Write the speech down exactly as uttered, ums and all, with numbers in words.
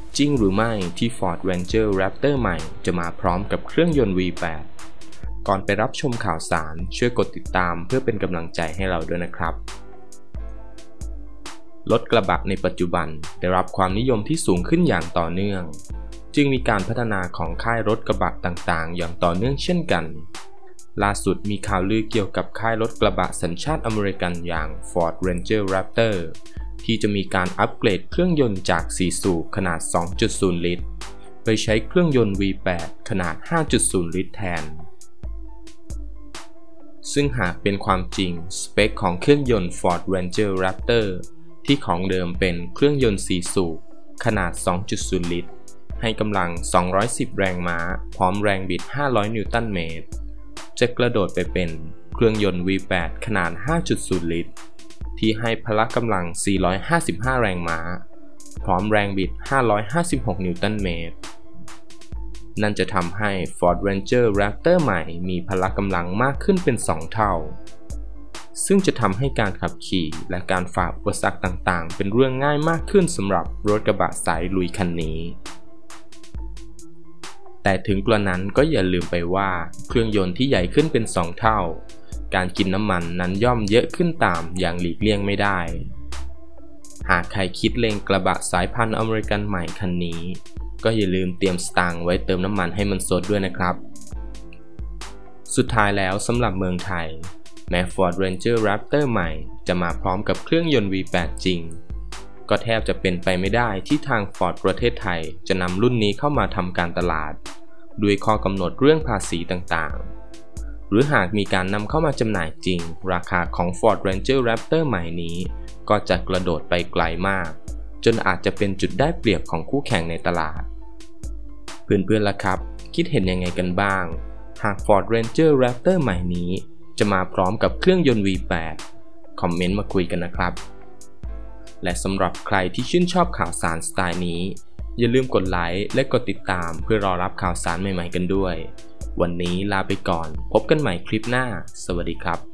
จริงหรือไม่ที่ Ford Ranger Raptor ใหม่จะมาพร้อมกับเครื่องยนต์ วี แปด ก่อนไปรับชมข่าวสารช่วยกดติดตามเพื่อเป็นกำลังใจให้เราด้วยนะครับรถกระบะในปัจจุบันได้รับความนิยมที่สูงขึ้นอย่างต่อเนื่องจึงมีการพัฒนาของค่ายรถกระบะต่างๆอย่างต่อเนื่องเช่นกันล่าสุดมีข่าวลือเกี่ยวกับค่ายรถกระบะสัญชาติอเมริกันอย่าง Ford Ranger Raptor ที่จะมีการอัปเกรดเครื่องยนต์จากสี่สูบขนาด สองจุดศูนย์ ลิตรไปใช้เครื่องยนต์ วี แปด ขนาด ห้าจุดศูนย์ ลิตรแทนซึ่งหากเป็นความจริงสเปคของเครื่องยนต์ Ford Ranger Raptor ที่ของเดิมเป็นเครื่องยนต์สี่สูบขนาด สองจุดศูนย์ ลิตรให้กำลังสองร้อยสิบแรงม้าพร้อมแรงบิดห้าร้อยนิวตันเมตรจะกระโดดไปเป็นเครื่องยนต์ วี แปด ขนาด ห้าจุดศูนย์ ลิตรที่ให้พละกำลังสี่ร้อยห้าสิบห้าแรงม้าพร้อมแรงบิดห้าร้อยห้าสิบหกนิวตันเมตรนั่นจะทำให้ Ford Ranger Raptor ใหม่มีพละกำลังมากขึ้นเป็นสองเท่าซึ่งจะทำให้การขับขี่และการฝ่าอุปสรรคต่างๆเป็นเรื่องง่ายมากขึ้นสำหรับรถกระบะสายลุยคันนี้แต่ถึงกระนั้นก็อย่าลืมไปว่าเครื่องยนต์ที่ใหญ่ขึ้นเป็นสองเท่าการกินน้ำมันนั้นย่อมเยอะขึ้นตามอย่างหลีกเลี่ยงไม่ได้หากใครคิดเล็งกระบะสายพันธุ์อเมริกันใหม่คันนี้ก็อย่าลืมเตรียมสตางค์ไว้เติมน้ำมันให้มันสดด้วยนะครับสุดท้ายแล้วสำหรับเมืองไทยแม้ Ford Ranger Raptor ใหม่จะมาพร้อมกับเครื่องยนต์ วี แปด จริงก็แทบจะเป็นไปไม่ได้ที่ทาง Ford ประเทศไทยจะนำรุ่นนี้เข้ามาทำการตลาดด้วยข้อกำหนดเรื่องภาษีต่างๆหรือหากมีการนำเข้ามาจำหน่ายจริงราคาของ Ford Ranger Raptor ใหม่นี้ก็จะกระโดดไปไกลมากจนอาจจะเป็นจุดได้เปรียบของคู่แข่งในตลาดเพื่อนๆล่ะครับคิดเห็นยังไงกันบ้างหาก Ford Ranger Raptor ใหม่นี้จะมาพร้อมกับเครื่องยนต์ วี แปด คอมเมนต์มาคุยกันนะครับและสำหรับใครที่ชื่นชอบข่าวสารสไตล์นี้อย่าลืมกดไลค์และกดติดตามเพื่อรอรับข่าวสารใหม่ๆกันด้วยวันนี้ลาไปก่อนพบกันใหม่คลิปหน้าสวัสดีครับ